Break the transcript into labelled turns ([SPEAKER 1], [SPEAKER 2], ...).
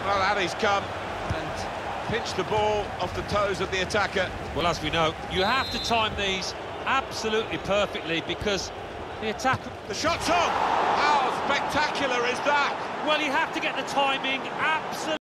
[SPEAKER 1] Well, Addy's come and pinched the ball off the toes of the attacker.
[SPEAKER 2] Well, as we know, you have to time these absolutely perfectly because the attacker...
[SPEAKER 1] The shot's on! How spectacular is that?
[SPEAKER 2] Well, you have to get the timing absolutely...